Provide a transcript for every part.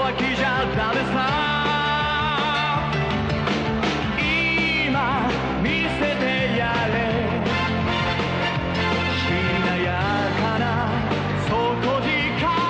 きじゃダメさ今見せてやれしなやかな底力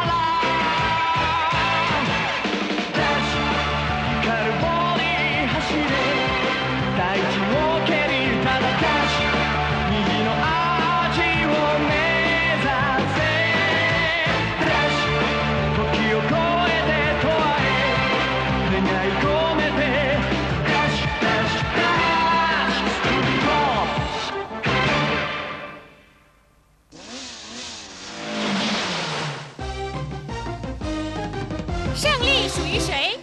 ダッシュ光るボディ走れ大地を蹴りただダッシュ右の味を目指せダッシュ時を超えてとあえ願い込めてダッシュダッシュダッシュスクリー胜利属于谁？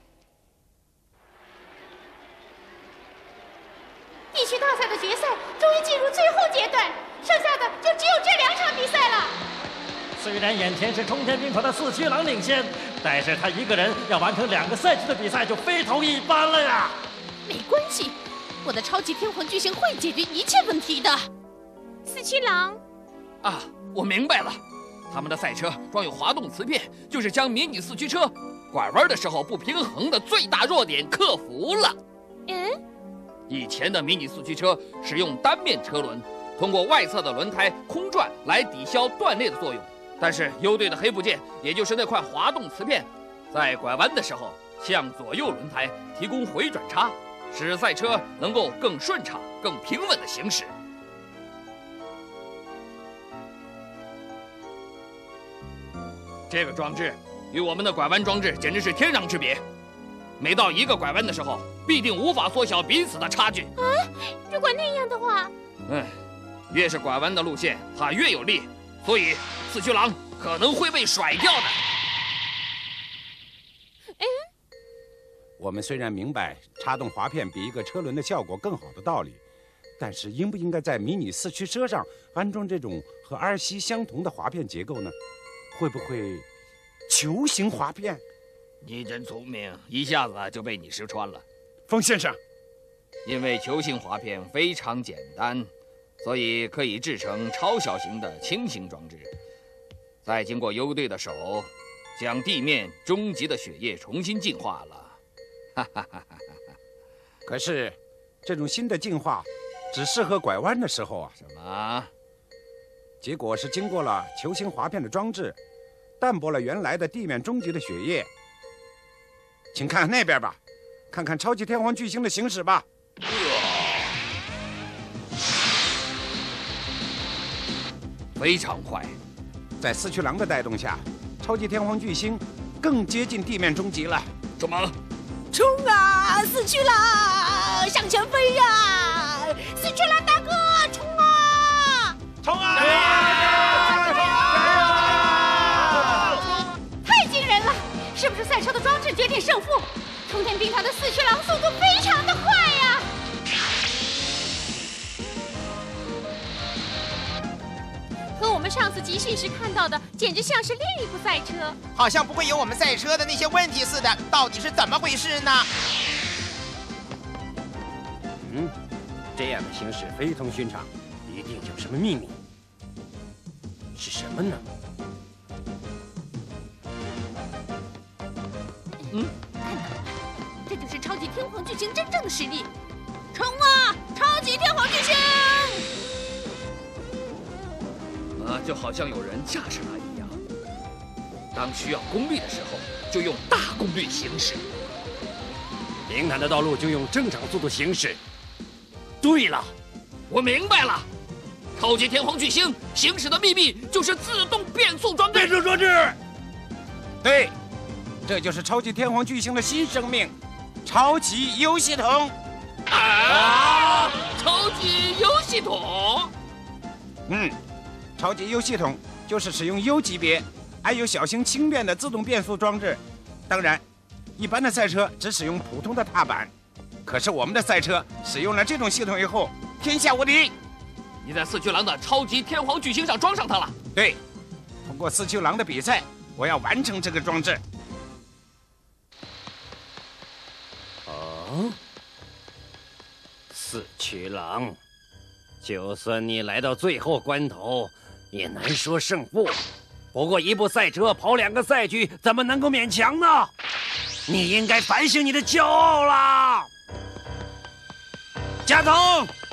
地区大赛的决赛终于进入最后阶段，剩下的就只有这2场比赛了。 虽然眼前是冲天兵团的四驱狼领先，但是他一个人要完成2个赛区的比赛就非同一般了呀！ 没关系，我的超级天皇巨星会解决一切问题的。四驱狼， 啊，我明白了，他们的赛车装有滑动磁片，就是将迷你四驱车拐弯的时候不平衡的最大弱点克服了。以前的迷你四驱车使用单面车轮，通过外侧的轮胎空转来抵消断裂的作用。但是优队的黑部件，也就是那块滑动磁片，在拐弯的时候向左右轮胎提供回转差，使赛车能够更顺畅、更平稳地行驶。这个装置与我们的拐弯装置简直是天壤之别。每到一个拐弯的时候，必定无法缩小彼此的差距。 如果那样的话， 越是拐弯的路线，它越有力，所以四驱狼可能会被甩掉的。 我们虽然明白插动滑片比一个车轮的效果更好的道理，但是应不应该在迷你四驱车上安装这种和 RC 相同的滑片结构呢？会不会球形滑片？ 你真聪明，一下子就被你识穿了。 风先生， 因为球形滑片非常简单，所以可以制成超小型的轻型装置，再经过优队的手，将地面终极的血液重新净化了。哈哈哈哈哈！ 可是，这种新的进化只适合拐弯的时候啊。 什么？ 结果是经过了球形滑片的装置，淡薄了原来的地面终极的血液。请看那边吧，看看超级天皇巨星的行驶吧。 非常快， 在四驱狼的带动下，超级天皇巨星更接近地面终极了。 怎么？ 冲啊，四驱狼，向前飞呀！四驱狼大哥，冲啊！ 冲啊！ 太惊人了！是不是赛车的装置决定胜负？冲天兵团的四驱狼速度非常的快呀！和我们上次集训时看到的，简直像是另一部赛车。 好像不会有我们赛车的那些问题似的，到底是怎么回事呢？ 这样的行驶非同寻常，一定有什么秘密。是什么呢？ 这就是超级天皇巨星真正的实力！冲啊，超级天皇巨星！ 就好像有人驾驶它一样。当需要功率的时候，就用大功率行驶； 平坦的道路就用正常速度行驶。对了， 我明白了，超级天皇巨星行驶的秘密就是自动变速装置。 变速装置， 对，这就是超级天皇巨星的新生命——超级 U 系统。 超级 U 系统。 超级 U 系统就是使用 U 级别、还有小型轻便的自动变速装置。当然，一般的赛车只使用普通的踏板，可是我们的赛车使用了这种系统以后，天下无敌。 你在四驱狼的超级天皇巨星上装上它了？ 对，通过四驱狼的比赛，我要完成这个装置。 四驱狼，就算你来到最后关头，也难说胜负。 不过一部赛车跑2个赛局，怎么能够勉强呢？你应该反省你的骄傲啦！加藤，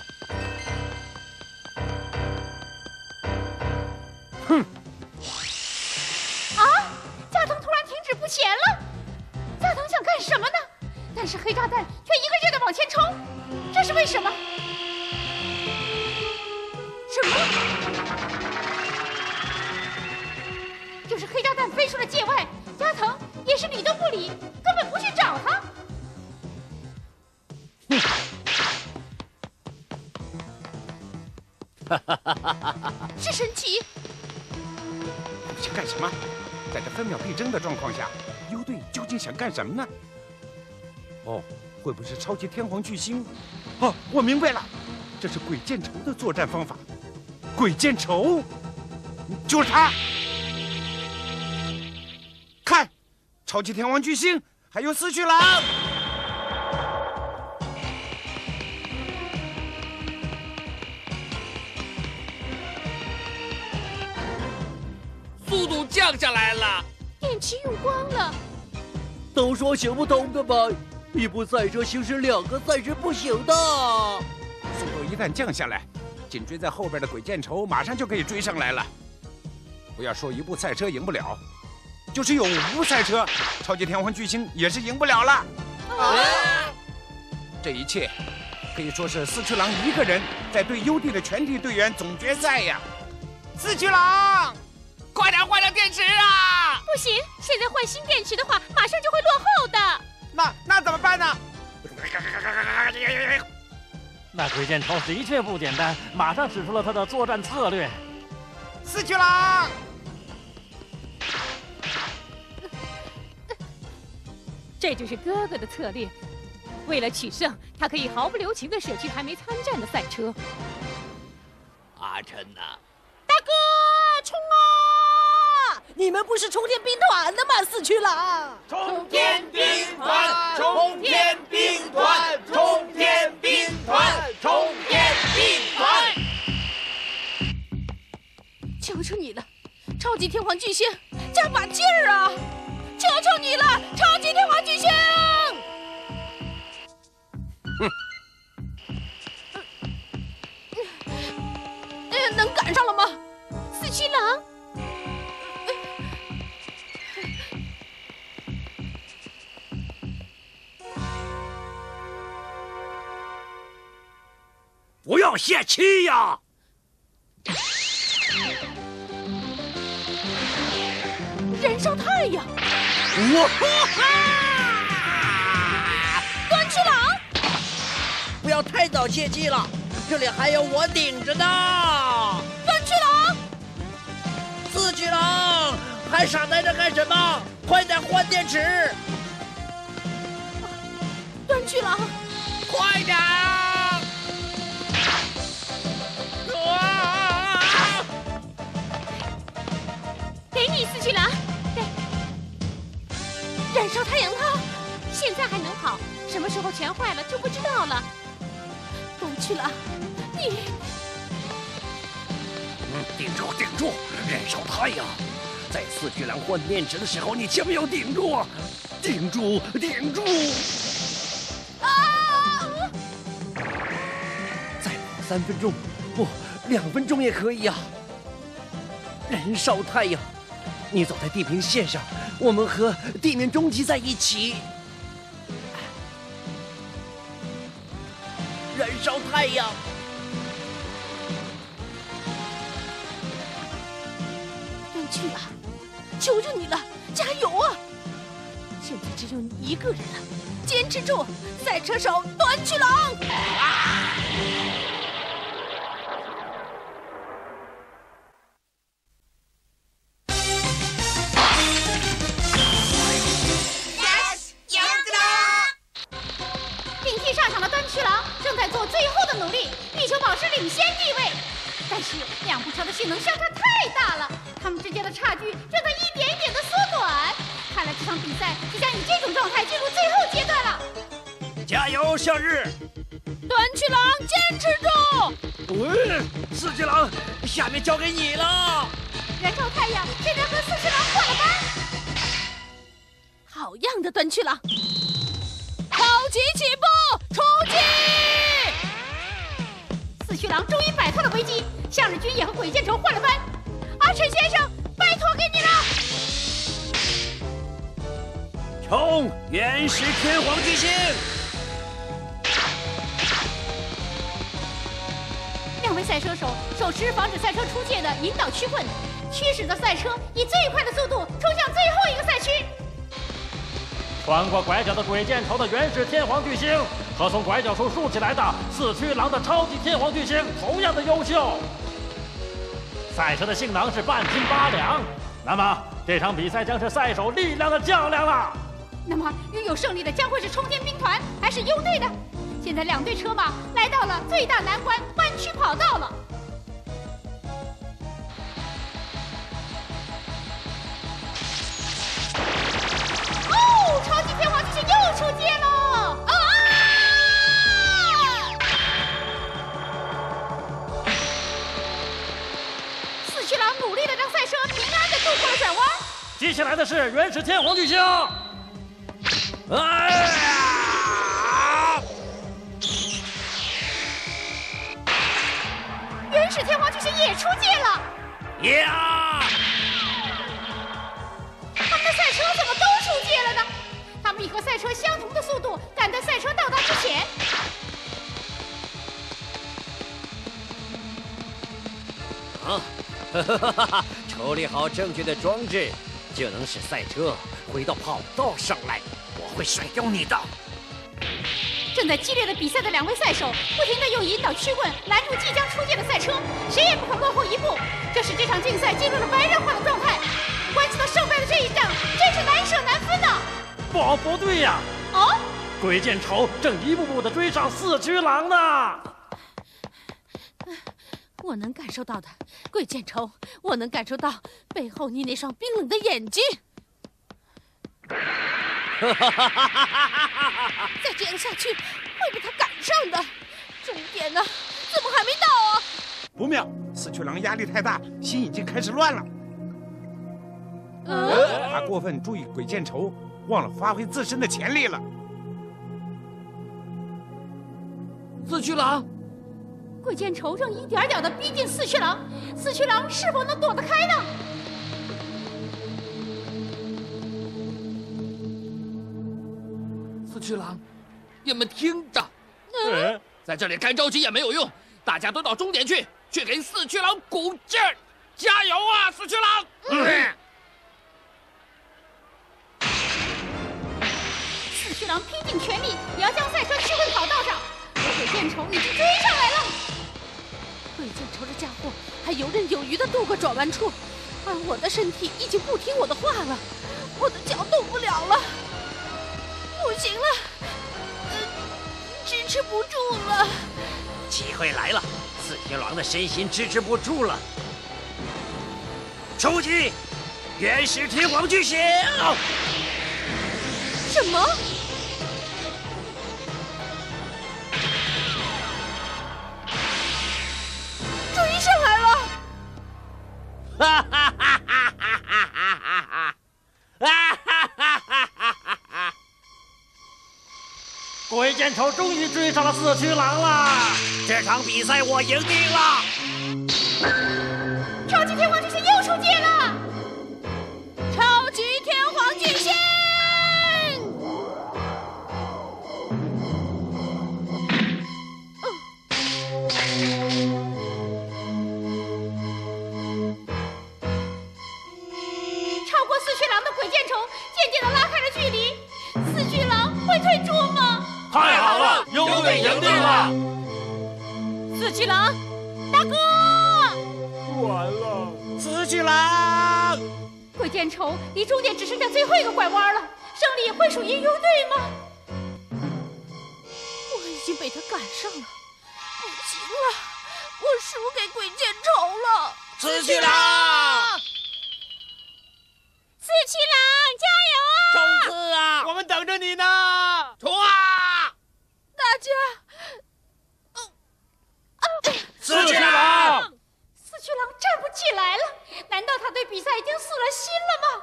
哼！ 啊！加藤突然停止不前了。加藤想干什么呢？但是黑炸弹却一个劲地往前冲，这是为什么？什么？就是黑炸弹飞出了界外，加藤也是理都不理，根本不去找他。是神奇。 想干什么？在这分秒必争的状况下，U队究竟想干什么呢？哦，会不会是超级天皇巨星？哦，我明白了，这是鬼见愁的作战方法。鬼见愁，就是他！看，超级天王巨星，还有四驱狼。 速度降下来了， 电池用光了。 都说行不通的吧？一部赛车行驶2个赛时不行的。 速度一旦降下来，紧追在后边的鬼见愁马上就可以追上来了。不要说一部赛车赢不了，就是有5部赛车，超级天皇巨星也是赢不了了。 啊！ 这一切可以说是四驱狼一个人在对优地的全体队员总决赛呀！四驱狼， 快点换上电池啊！ 不行，现在换新电池的话，马上就会落后的。 那怎么办呢？ 那鬼见愁的确不简单，马上使出了他的作战策略。 四驱狼， 这就是哥哥的策略。为了取胜，他可以毫不留情地舍弃还没参战的赛车。 阿琛呐， 大哥，冲啊！你们不是冲天兵团的吗？四驱狼， 冲天兵团，冲天兵团，冲天兵团，冲天兵团！ 求求你了，超级天皇巨星，加把劲儿啊！求求你了，超级天皇巨星！能赶上了吗？四驱狼。 不要泄气呀！ 燃烧太阳！端去狼！ 不要太早泄气了，这里还有我顶着呢。 端去狼！ 四驱狼，还傻呆着干什么？快点换电池！ 端去狼！ 快点！ 给你四驱狼，对，燃烧太阳炮，现在还能跑，什么时候全坏了就不知道了。端去狼，你， 顶住！燃烧太阳，在四驱狼换电池的时候，你千万要顶住啊！顶住！ 啊！ 再跑3分钟，不，2分钟也可以呀。燃烧太阳，你走在地平线上，我们和地面终极在一起。燃烧太阳， 端去狼，求求你了，加油啊！现在只有你一个人了，坚持住，赛车手端去狼！顶替上场的端去狼正在做最后的努力，力求保持领先地位。但是2部车的性能相差太大了，他们之间的差距正在一点一点的缩短。看来这场比赛即将以这种状态进入最后阶段了。 加油，向日！ 端去狼，坚持住！ 四驱狼，下面交给你了。 燃烧太阳现在和四驱狼换了班。 好样的，短驱狼！超级起步，出击！ 四驱狼终于摆脱了危机，向日君也和鬼见愁换了班。阿陈先生，拜托给你了！ 冲！原始天皇巨星！ 两位赛车手手持防止赛车出界的引导驱棍，驱使着赛车以最快的速度冲向最后一个赛区。 穿过拐角的鬼见愁的原始天皇巨星和从拐角处竖起来的四驱狼的超级天皇巨星同样的优秀。赛车的性能是半斤八两，那么这场比赛将是赛手力量的较量了。 那么拥有胜利的将会是冲天兵团还是优队呢？现在两队车马来到了最大难关弯曲跑道了。哦，超级天皇巨星又出界了！啊！四驱狼努力的让赛车平安的度过了转弯。 接下来的是原始天皇巨星。哎呀！ 原始天皇巨星也出界了。 呀！ 他们的赛车怎么都出界了呢？他们以和赛车相同的速度赶在赛车到达之前。 啊，处理好正确的装置，就能使赛车回到跑道上来。我会甩掉你的！ 正在激烈的比赛的两位赛手不停地用引导驱棍拦住即将出界的赛车，谁也不可落后一步。这使这场竞赛进入了白热化的状态。关系到胜败的这一仗，真是难舍难分呐！ 不对呀！ 哦， 鬼见愁正一步步地追上四驱狼呢。 我能感受到的，鬼见愁，我能感受到背后你那双冰冷的眼睛。再这样下去，会被他赶上的。终点呢？怎么还没到啊？ 不妙，四驱狼压力太大，心已经开始乱了。他过分注意鬼见愁，忘了发挥自身的潜力了。 四驱狼， 鬼见愁正一点点地逼近四驱狼，四驱狼是否能躲得开呢？ 四驱狼，你们听着，在这里干着急也没有用，大家都到终点去给四驱狼鼓劲儿，加油啊，四驱狼！ 四驱狼拼尽全力也要将赛车驱回跑道上，而鬼见愁已经追上来了。 鬼见愁这家伙还游刃有余地度过转弯处，而我的身体已经不听我的话了，我的脚动不了了。不行了，支持不住了。 机会来了，四驱狼的身心支持不住了。出击！原始天皇巨星！ 什么？追上来了！ 哈哈哈哈哈哈哈哈！ 鬼见愁终于追上了四驱狼了， 这场比赛我赢定了！ 超级天皇巨星又出界了！ 超级天皇巨星！ 超过四驱狼的鬼见愁渐渐地拉开了距离，四驱狼会退出吗？ 太好了，优队赢定了！ 四驱狼，大哥！ 完了，四驱狼！ 鬼见愁离终点只剩下最后一个拐弯了，胜利会属于优队吗？ 我已经被他赶上了，不行了，我输给鬼见愁了。 四驱狼！ 四驱狼，加油啊！ 冲刺啊！ 我们等着你呢！ 冲啊！ 大家， 四驱狼！ 四驱狼站不起来了，难道他对比赛已经死了心了吗？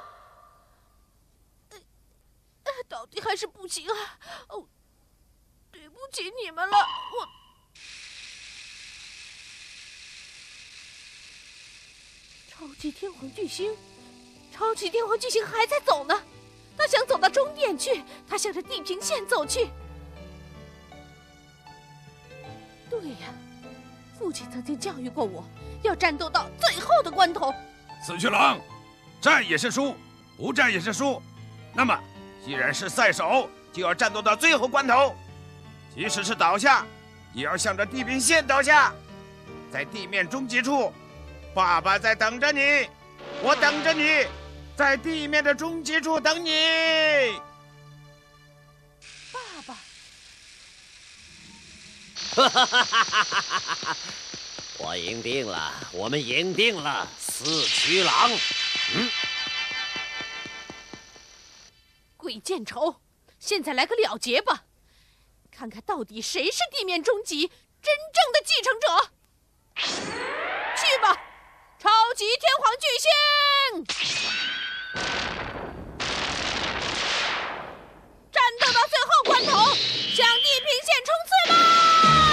到底还是不行啊！哦，对不起你们了，我。超级天皇巨星，超级天皇巨星还在走呢，他想走到终点去，他向着地平线走去。对呀，父亲曾经教育过我，要战斗到最后的关头。 四驱狼，战也是输，不战也是输。那么，既然是赛手，就要战斗到最后关头，即使是倒下，也要向着地平线倒下，在地面终极处，爸爸在等着你，我等着你，在地面的终极处等你。 爸爸。 我赢定了，我们赢定了，四驱狼。 鬼见愁，现在来个了结吧，看看到底谁是地面终极真正的继承者。去吧，超级天皇巨星！战斗到最后关头，向地平线冲刺吧！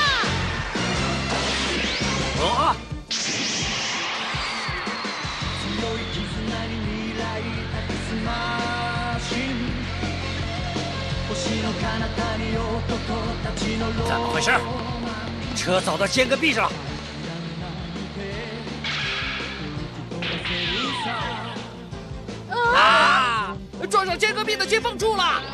怎么回事？车走到间隔壁上了。 撞上间隔壁的接缝处了！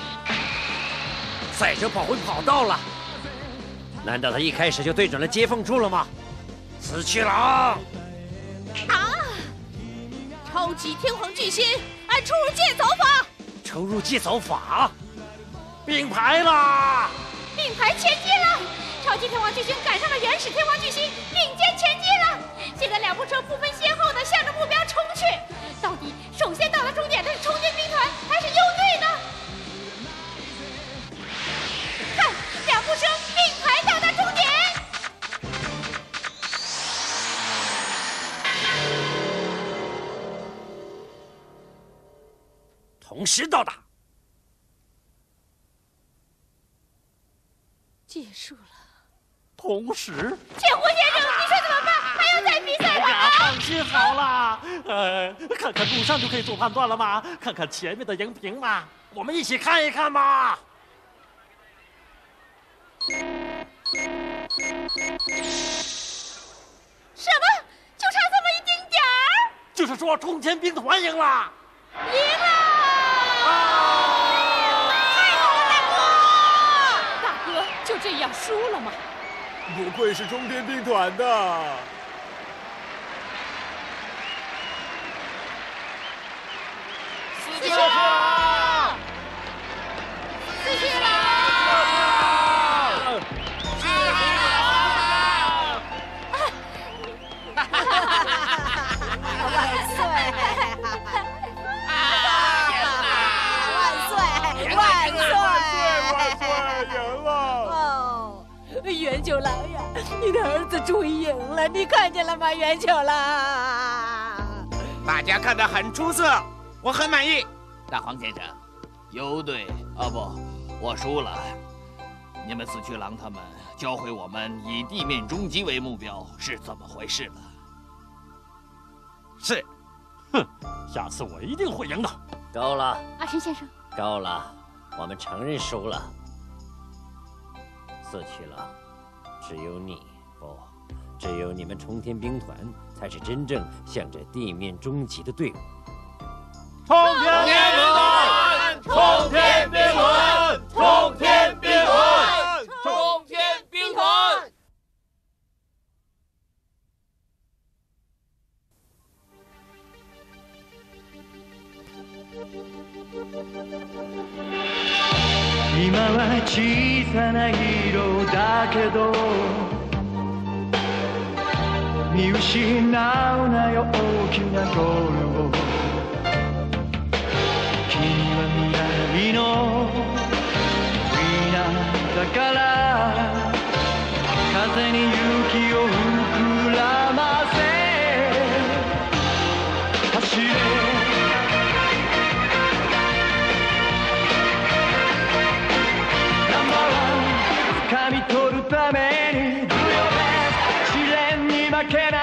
赛车跑回跑道了。难道他一开始就对准了接缝处了吗？四驱狼！ 超级天皇巨星按出入界走法！ 出入界走法？并排啦！ 并排前进了！超级天皇巨星赶上了原始天皇巨星，并肩前进了！现在两部车不分先后的向着目标冲去，到底首先到达终点的是冲天兵团还是优队呢？看，两部车并排到达终点。 同时到达。 结束了。 同时， 千胡先生，你说怎么办？还要再比赛吗？ 放心好了，看看路上就可以做判断了吗？看看前面的荧屏嘛，我们一起看一看吧。 什么？就差这么一丁点儿？ 就是说，冲天兵团赢了。 赢了！太好了，大哥！ 就这样输了吗？ 不愧是冲天兵团的。 四驱狼！四驱狼！四驱狼！ 万岁！万岁！万岁！ 赢了！ 哦，袁九郎呀，你的儿子终于赢了，你看见了吗，袁九郎？ 大家看得很出色，我很满意。 大黄先生，优队不，我输了。你们四驱狼他们教会我们以地面终极为目标是怎么回事了？ 是， 哼，下次我一定会赢的。 够了， 阿申先生， 够了，我们承认输了。四驱狼，只有你不，只有你们冲天兵团才是真正向着地面终极的队伍。 冲天兵团！冲天兵团！冲天兵团！ 冲天兵团！ 今は小さな色だけど見失うなよ大きなゴールを君は未来のウィナーだから風に勇気を膨らませけな